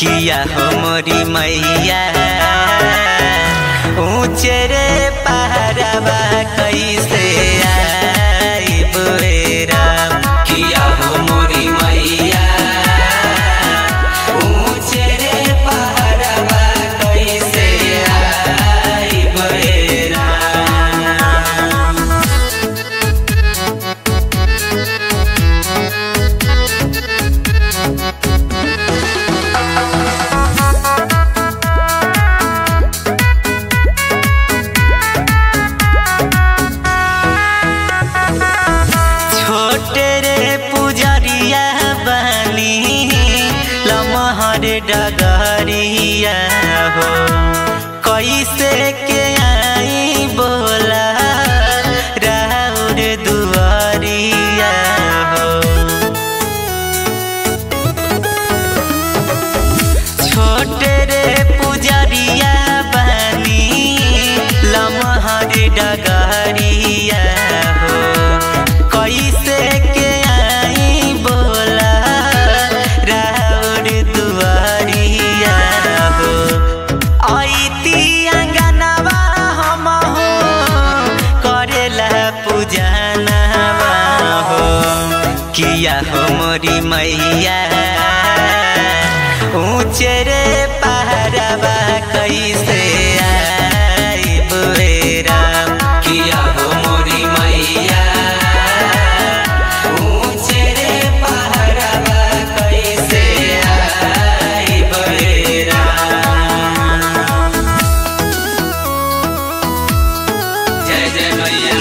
किया हो मोरी मैया ऊंचे रे पहाड़वा कैसे आइब रे राम। किया हो मोरी मैया ऊंचे रे पहाड़वा कैसे आइब रे राम। डगरिया हो कैसे के आई बोला राउर दुआरिया हो। छोटे रे पुजरिया बनी लमहर डगरिया हो कैसे के आई बोला राउर दुआरिया हो। ऐती अंगनवा हम हो करेला पूजनवा हो। किया हो मोरी मैया ऊंचे रे पहाड़वा कैसे आइब रे राम। किया हो मोरी मैया ऊंचे रे पहाड़वा कैसे आइब रे राम। जय जय मैया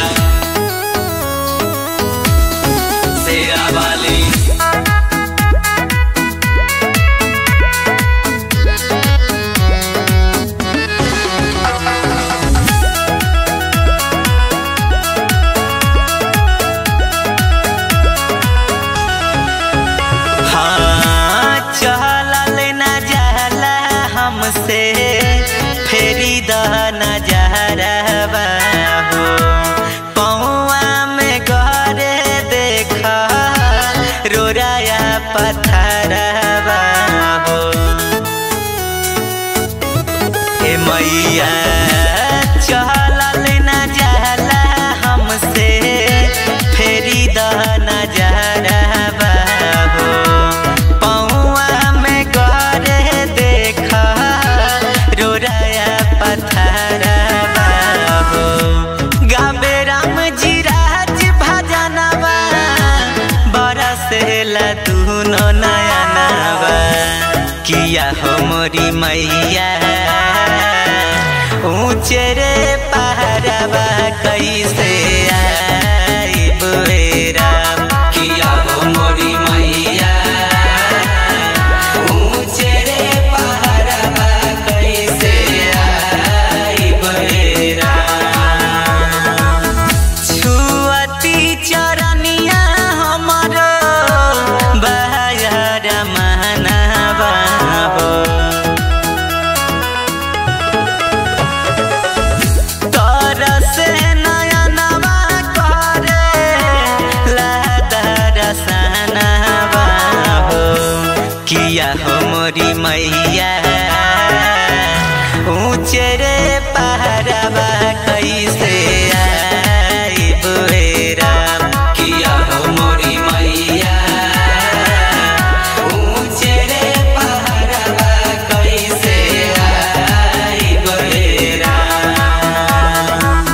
शेरा वाली। से फेरी द नजरवा हो पौआ में गरे देखा रोराया पत्थरवा हो। ए मैया चलल न जाला हमसे फेरी द नजरवा हो पौआ में गरे देखा रोराया पत्थरवा हो। गावे राम जी राज भजनवा बरसेला दुनो नयनवा। किया हो मोरी मैया ऊंचे रे पहाड़वा कैसे आइब रे राम। किया हो मोरी मैया ऊंचे रे पहाड़वा कैसे आइब रे राम। छुअती चरनिया हमरो बहायर महनवा हो तरसे नयनवा करे दरसनवा हो। किया हो मोरी मैया ऊंचे रे पहाड़वा कैसे आइब रे राम। किया हो मोरी मैया ऊंचे रे पहाड़वा कैसे आइब रे राम।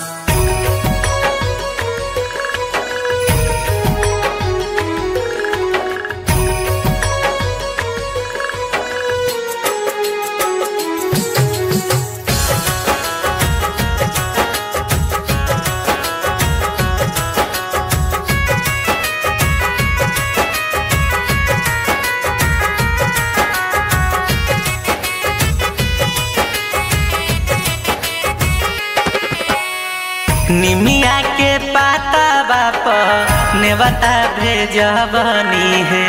निमिया के पाता बाप नेवता भेजबनी है।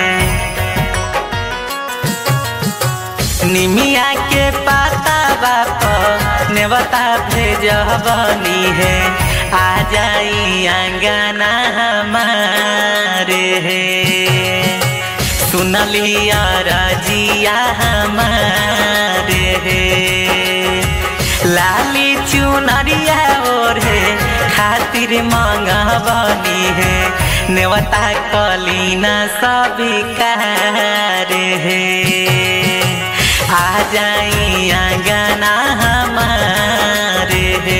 निमिया के पाता बाप नेवता भेजबनी है। आ जाई आंगना हमारे है। सुनलिया राजिया हमारे हे लाली चुनरिया ओढ़े खातिर मंगवनी है नेवता कलीना स्वीकार है आ जाई आंगना हमारे है।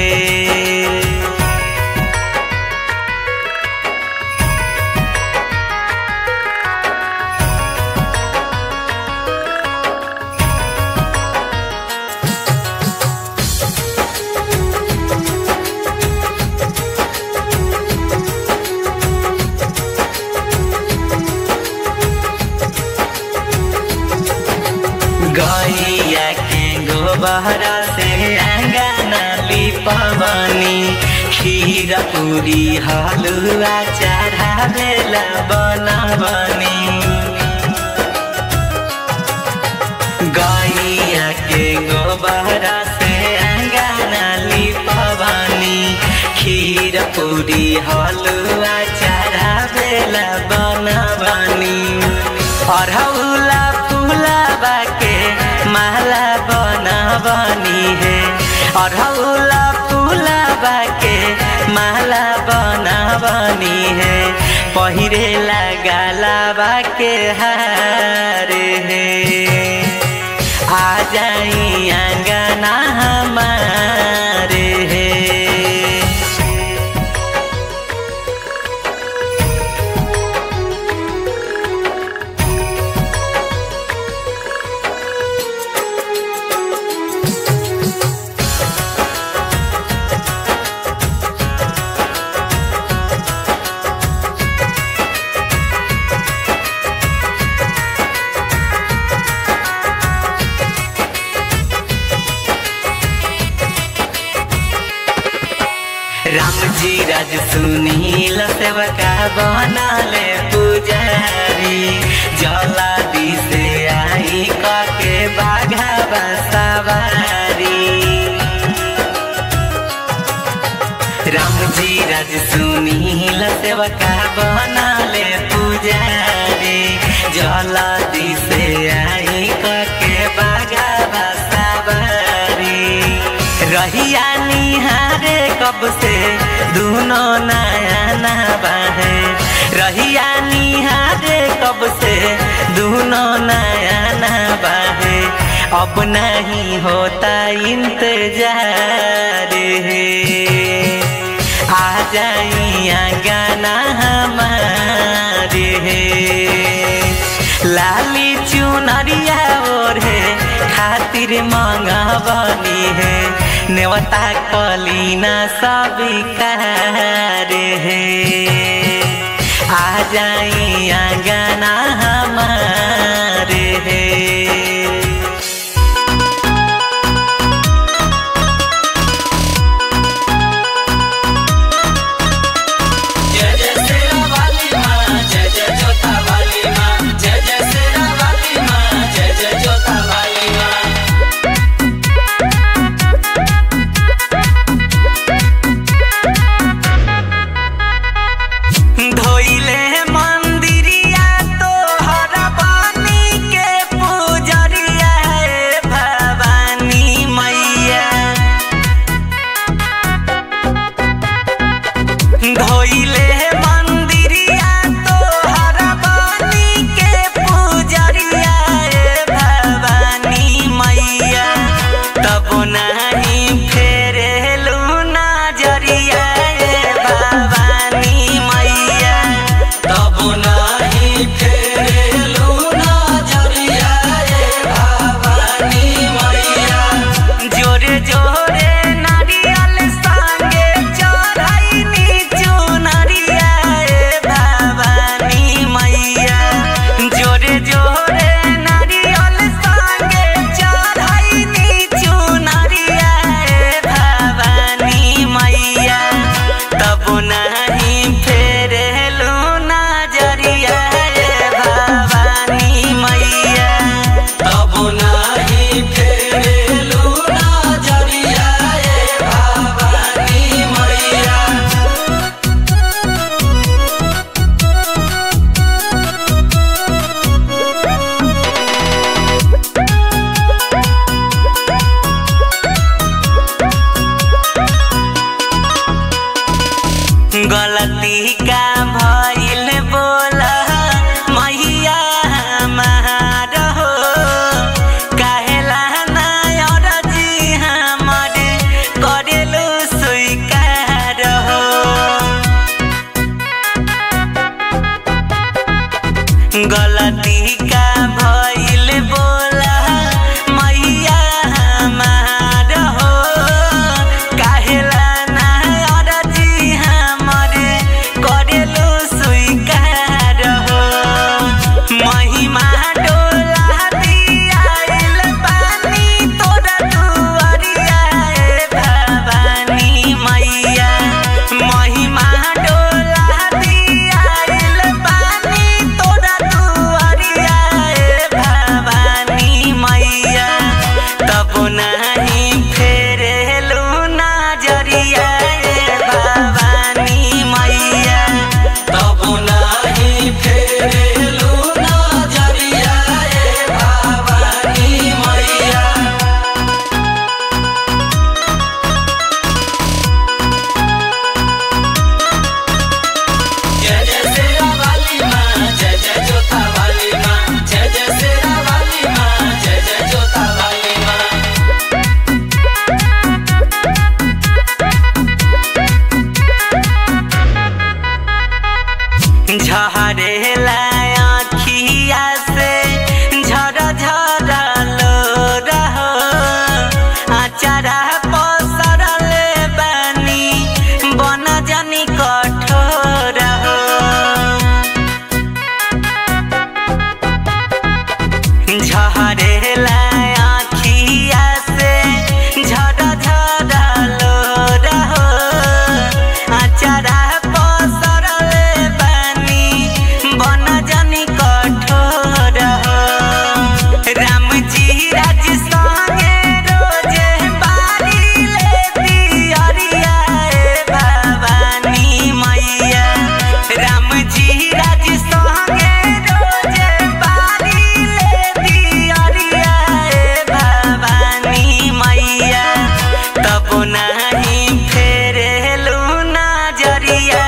गैया के गोबहरा से अंगना लिपवनी खीर पूरी हलुआ चढ़ावेला बनवनी। गैया के गोबहरा से अंगना लिपवनी खीर पूरी हलुआ चढ़ावेला बनवनी। अरहुला फूलबा के माला बनवनी है अरहुला फूलबा के माला बनवनी है पहिरे लगालाबा के हार है आ जाई आंगना हमारे है। राम जी राज सुनील सेवका बनाले पुजारी जला दी से आई के बाघा सवारी। राम जी राज सुनील सेवका बनाले पुजारी जला दी से आई के बाघा सवारी। रहिया निहारे कब से दूनो नया नबा है रहिया निहारे कब से दूनो नया नबा है अब नहीं होता इंतजार है आ जाई आंगना हमारे है। लाली चुनरिया ओढ़े खातिर मंगवनी है नेवता कलीना स्वीकार है आ जाई आंगना हमारे है। धोइले मंदिरिया तो हरा बन झरेला आँखिया से झरा झरा लोर हो अचारा पसरले बानी बन जनी कठोर हो राम जी राज संगे रोजे बारी ले दियरिया भवानी मैया राम जी राज संगे रोजे बारी ले दियरिया भवानी मैया तब नहीं फेरेलू नजरिया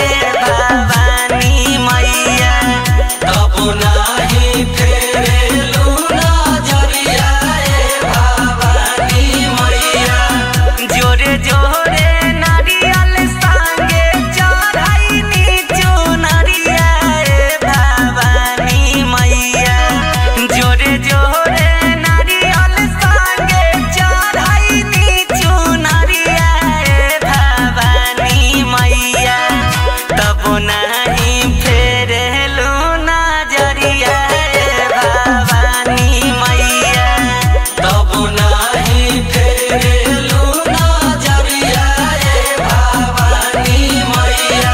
भवानी मैया तब नहीं फेरेलू नजरिया भवानी मैया जोरे जोरे नारियल संगे चढ़ाई चुनरिया भवानी मैया जोरे जोरे नारियल संगे चढ़ाई चुनरिया भवानी मैया तब नहीं फेरेलू नजरिया भवानी मैया तब नहीं फेरेलू नजरिया भवानी मैया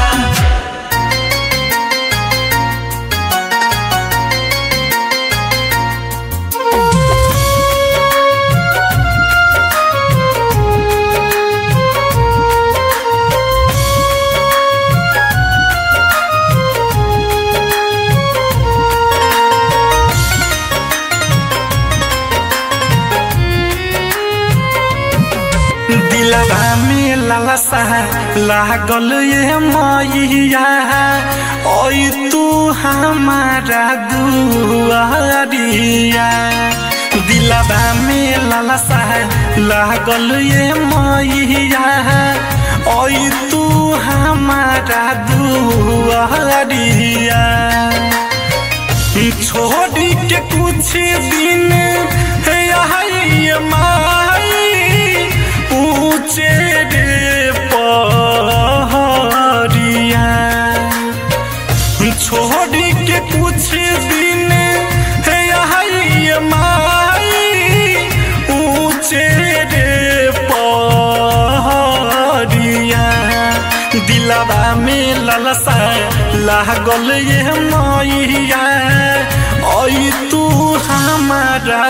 दिलवा में लालसा लागल ये मैया ओई तू हमारा दुआरिया दिलवा में लालसा लागल ये मैया ओई तू हमारा दुआरिया छोड़ी के कुछ दिन ये माई ऊंचे रे पहरिया छोड़ी के कुछ दिन ये माई ऊंचे रे पहरिया दिलवा में लालसा लागल ये मैया ओई तू हमारा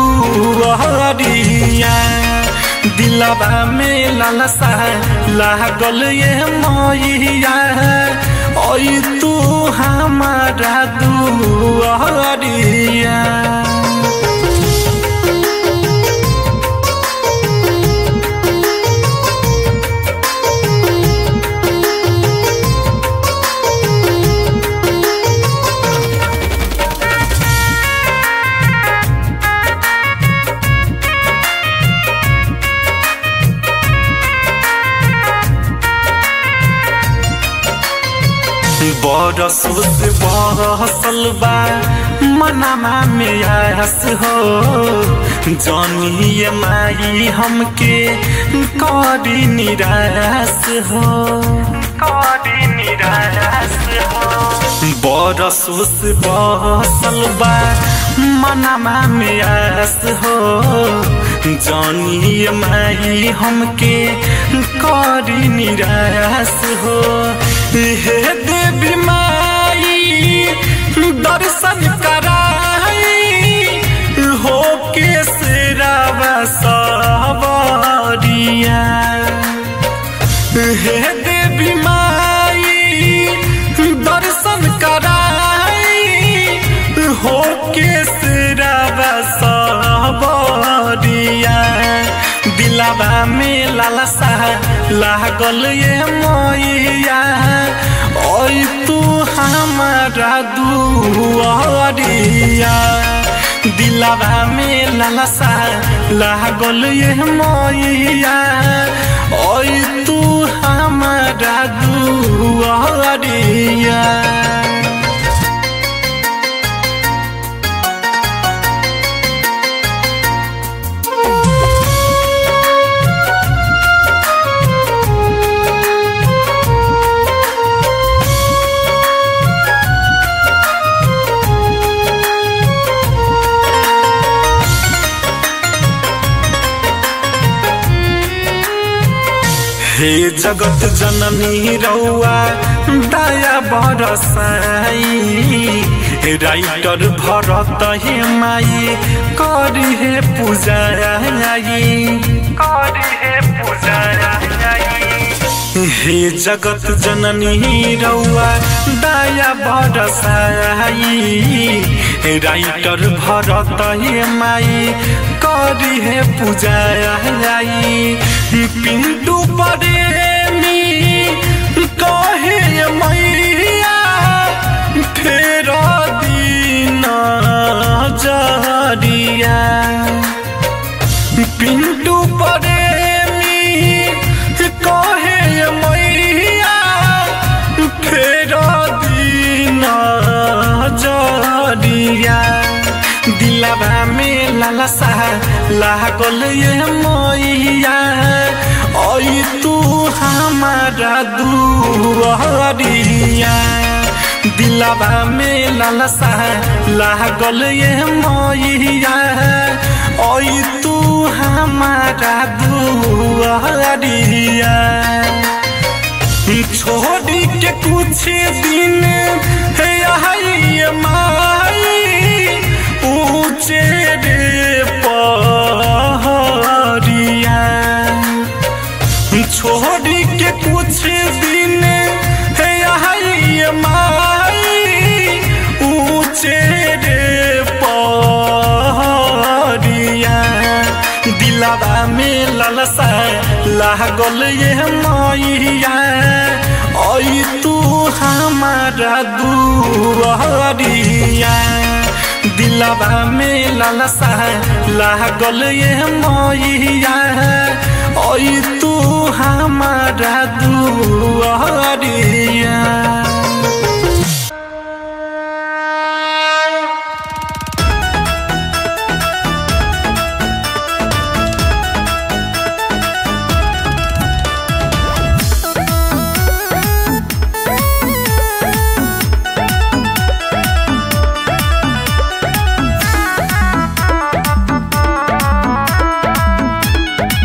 दुआरिया दिलवा में लालसा लागल ये मैया ओई तू हमारा दुआरिया बरसों से बरसल बा मनमा में आस हो जानी ये माई हमके करी निराश हो करी निराश हो बरसों से बरसल बा मनमा में आस हो जानी ये माई हमके करी निराश हो हे देवी माई दर्शन कराई हो के सिरावा सवारिया हे देवी माई दर्शन कराई हो के सिरावा सवारिया दिलवा में लालसा लागल ये मैया ओई तू हमारा दुआरिया दिलवा में लालसा लागल ये मैया ओई तू हमारा दुआरिया हे जगत जननी रउआ दया बरसाई राइटर भरत हे माई करी हे पूजाई हे जगत जननी रउआ दया बरसाई राइटर भरत हे माई करी हे पूजाई पिंटू प्रेमी कहे मैया फेर दिन जरिया पिंटू प्रेमी कहे मैया फेर दिन जरिया दिलवा में लालसा लागल ये मैया ओई तू हमारा दुआरिया दिलवा में लालसा लागल ये मैया ओई तू हमारा दुआरिया छोड़ी के कुछ दिन है माई ऊंचे रे पहाड़िया छोड़ी के कुछ दिन है माई ऊंचे रे पहाड़िया दिलवा में लालसा लागल ये मैया ओई तू हमारा दुआरिया दिलवा में लालसा लागल ये मैया ओई तू हमारा दुआरिया।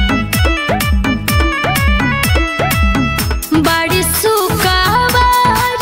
बड़ी सुकावा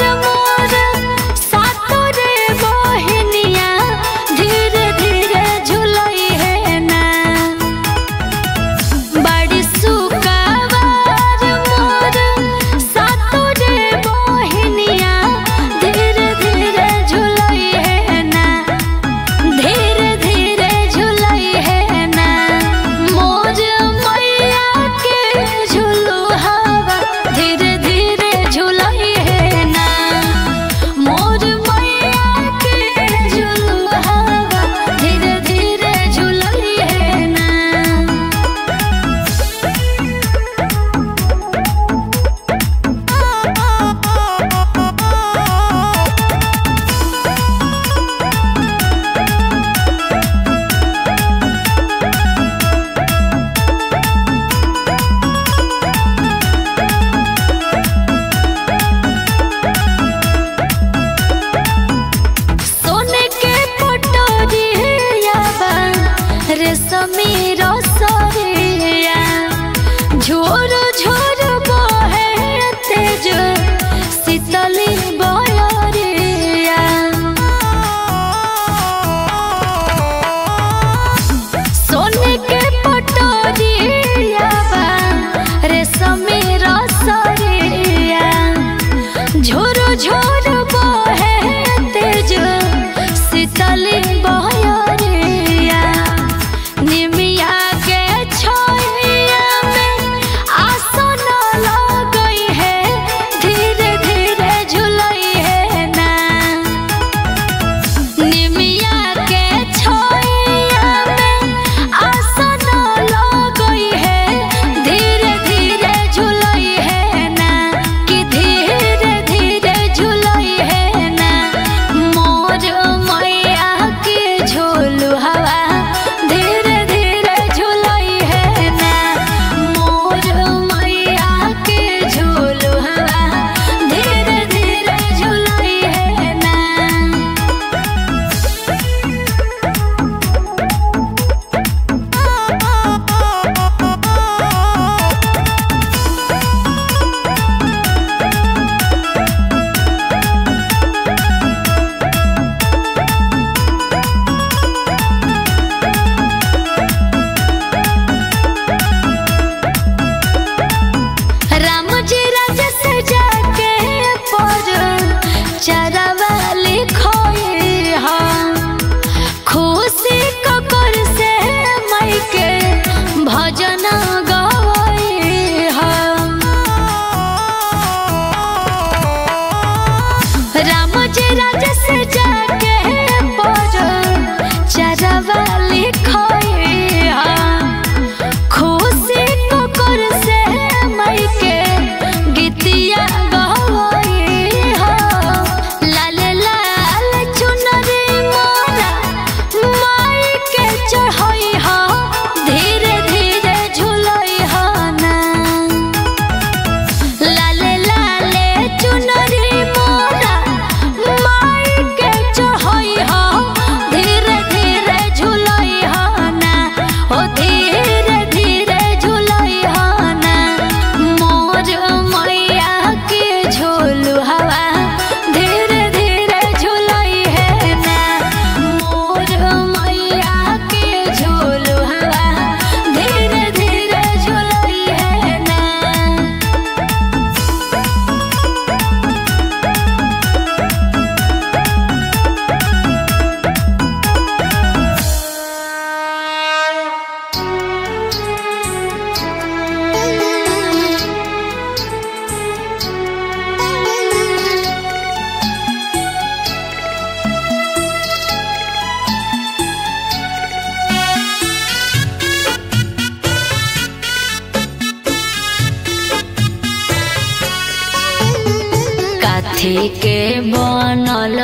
काथी के बनल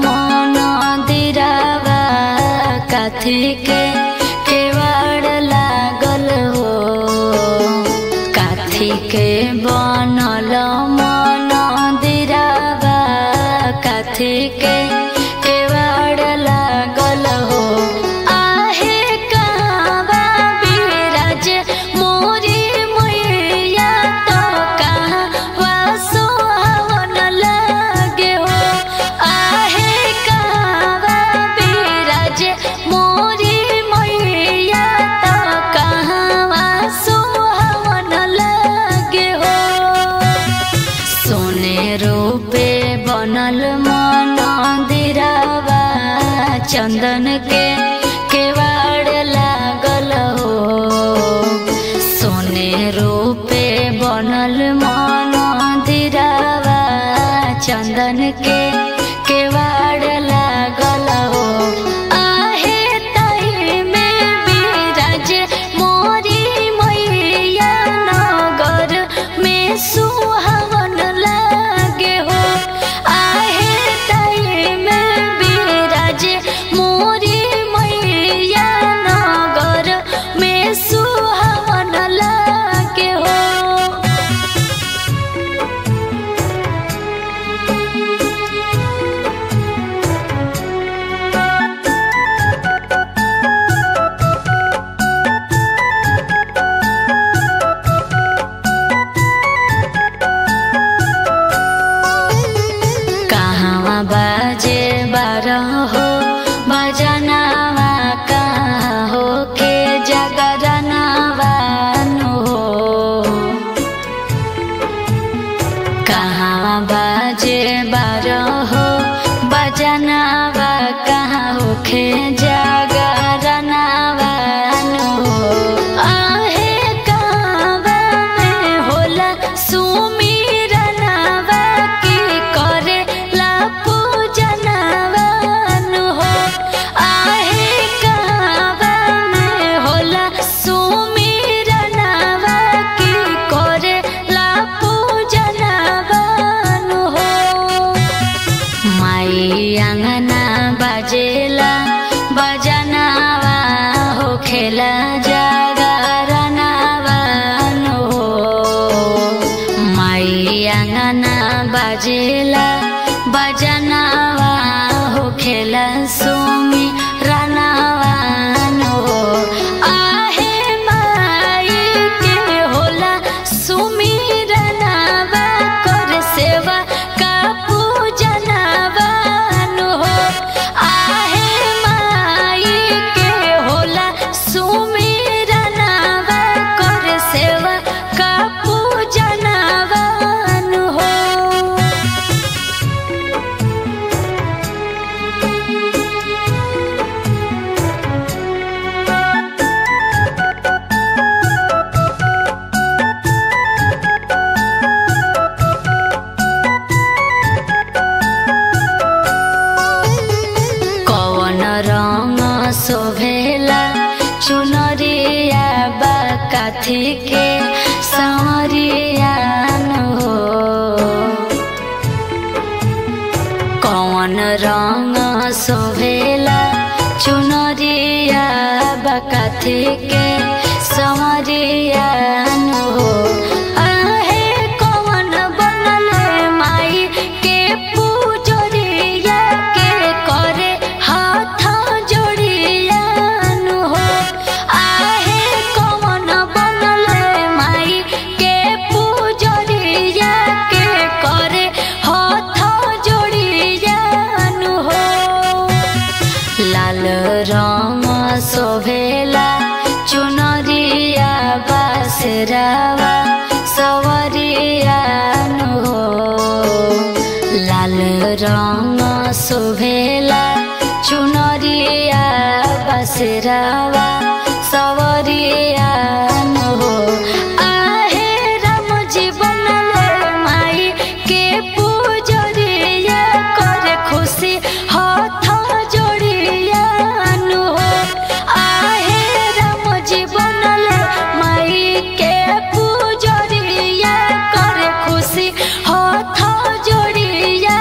मंदिरवा काथी के केवाड़ लागल हो काथी के बनल मंदिरवा काथी के केवाड़ लागल हो आहे कहवा बिराज मोरी मैया तो कहवा सुहावन लागे हो आहे कहवा बिराज मोरी मैया तो कहवा सुहावन लागे हो सोने रूपे बनल मंदिरवा चंदन के केवाड़ लागल हो सोने रूपे बनल मंदिरवा चंदन के केवाड़ लागल हो आहे ताई में बिराज मोरी मैया नगर में सुहावन लागे हो आहे ताई में बिराज मोरी मैया नगर में सुहावन लागे हो कहाँ बाजे बारह हो बजनावा कहाँ हो के जगरनावा नु हो कहाँ बाजे बारह हो बजनावा कहाँ हो के जगरनावा नु हो आहे कहवा में होला सुमिरनावा की करे ला पूजनावा नु हो आहे कहवा में होला सुमिरनावा की करे ला पूजनावा नु हो माई अंगना बाजेला बजनावा हो खेला जागरनावा नु हो माई अंगना बाजेला बजनावा हो खेला सुमी रनावा नु हो आहे माई के होला सुमिरनावा कर सेवा का पूजनावा नु हो आहे माई के होला सुमिरनावा कर सेवा का पूजनावा नु हो कवन रंग शोभेला चुनरिया बा काथी के संवरिया नु हो कवन रंग शोभेला चुनरिया बा काथी के संवरिया नु हो आहे कवन बनल माई के पूजरिया के करे हाथ जोड़िया नु हो आहे कवन बनल माई के पूजरिया के करे हाथ जोड़िया नु हो लाल रंग शोभेला चुनरिया बासरावा सवरिया नु हो लाल रंग शोभेला चुनरिया बासरावा सवरिया नु हो आहे राम जी बनल माई के पूजरिया करे खुशी हाथ जोड़िया नु हो आहे राम जी बनल माई के पूजरिया करे खुशी हाथ जोड़िया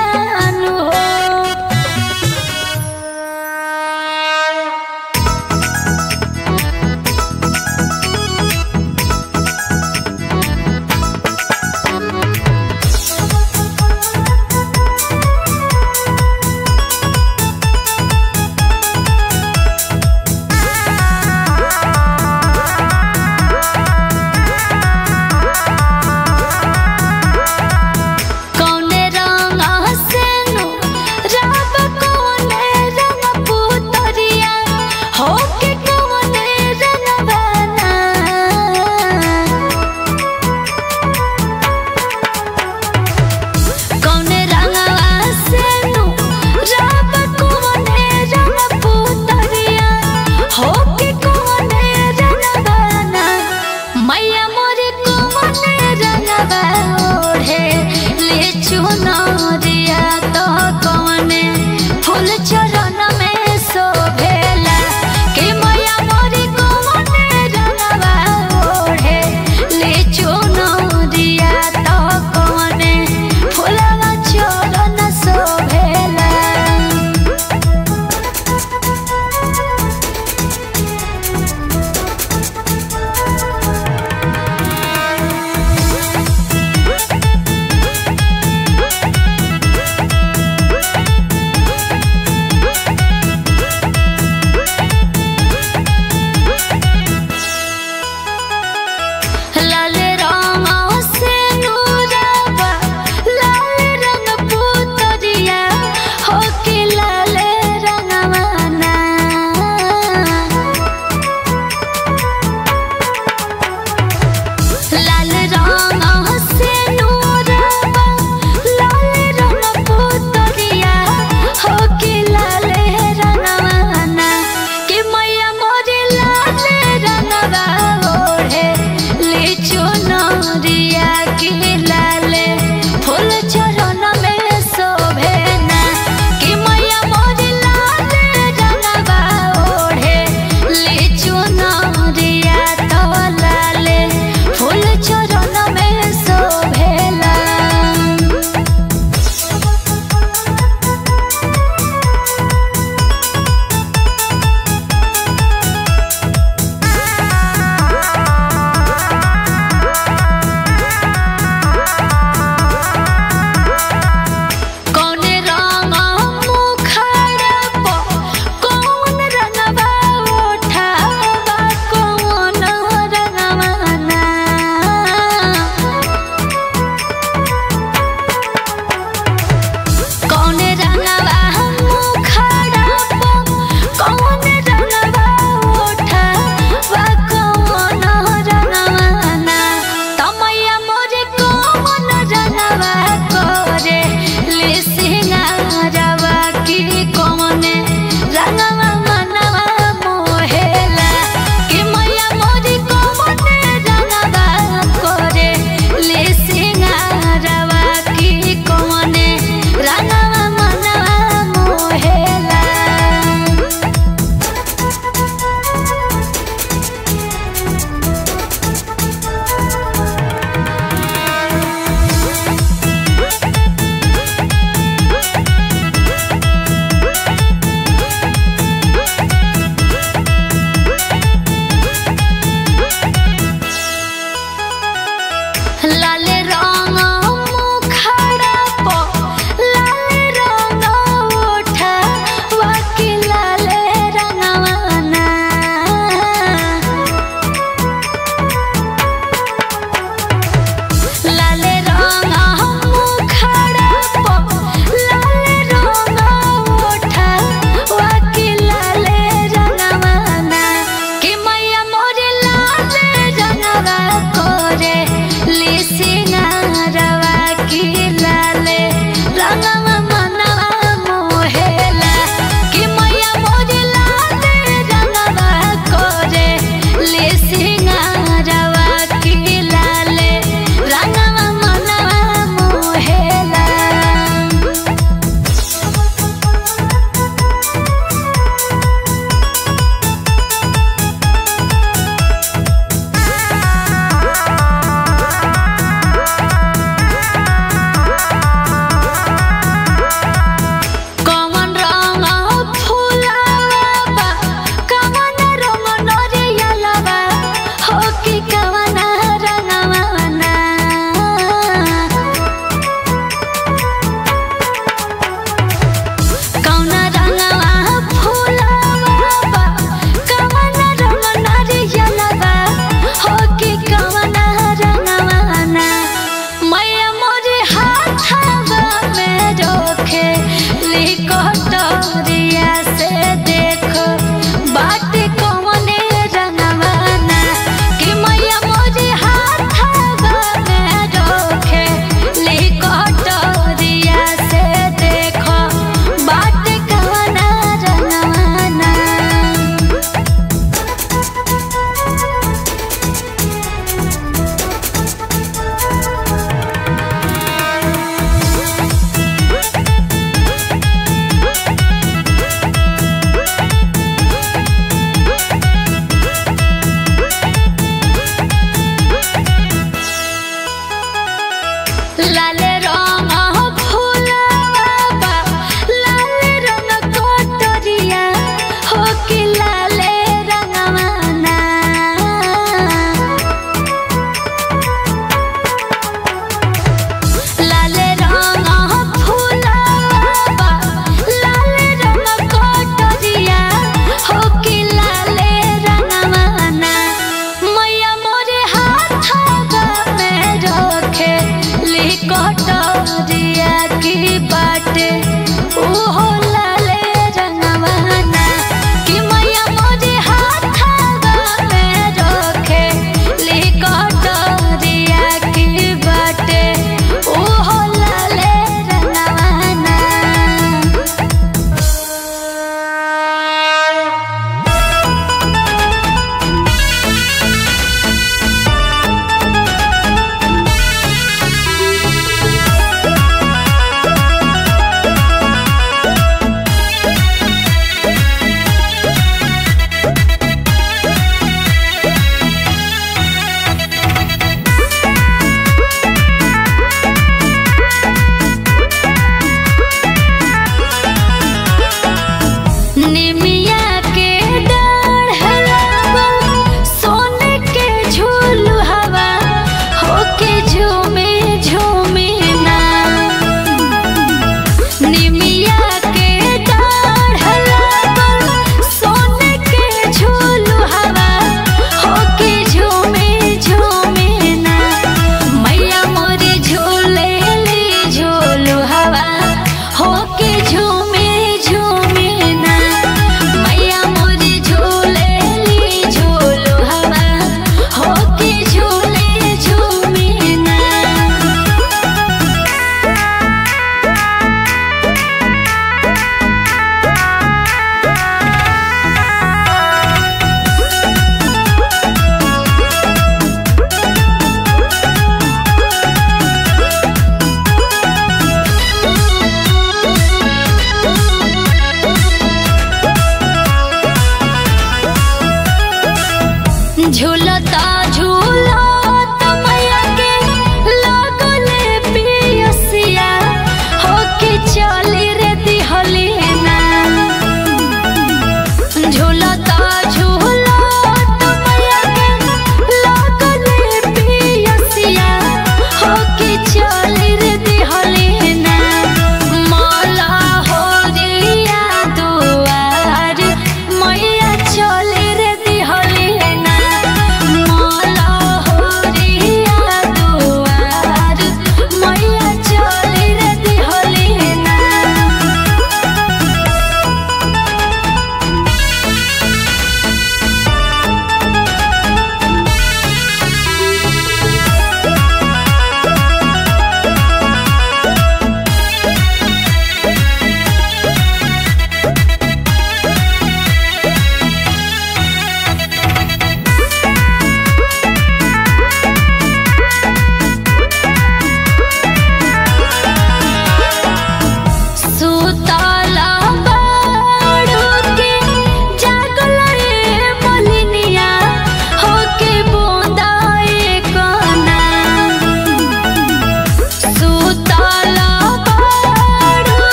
झूलता